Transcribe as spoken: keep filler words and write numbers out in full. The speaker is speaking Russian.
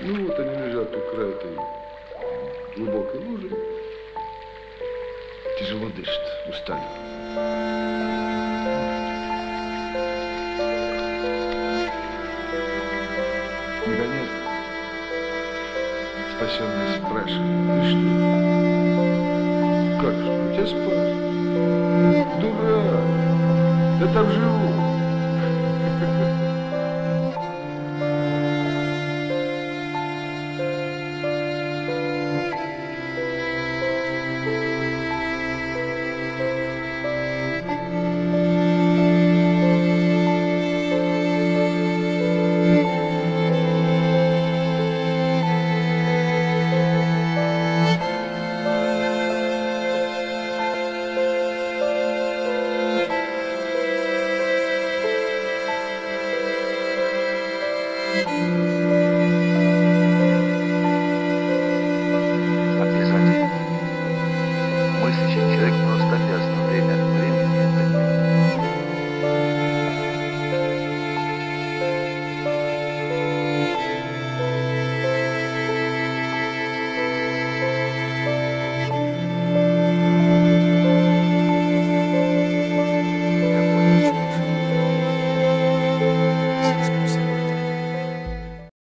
Ну вот они лежат у края этой глубокой лужи. Тяжело дышат, устали. Наконец-то спасенный спрашивает: ты что? Как что? Я тебя спас. Дурак! Я там живу.